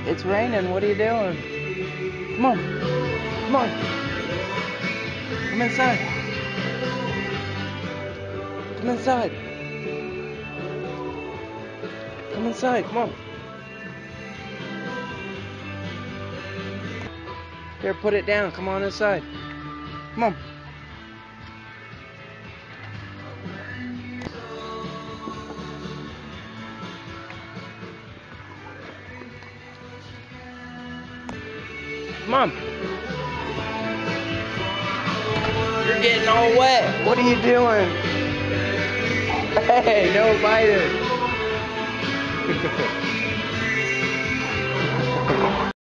It's raining. What are you doing? Come on. Come on. Come inside. Come inside. Come inside. Come on. Here, put it down. Come on inside. Come on. Come on. You're getting all wet. What are you doing? Hey, no biting.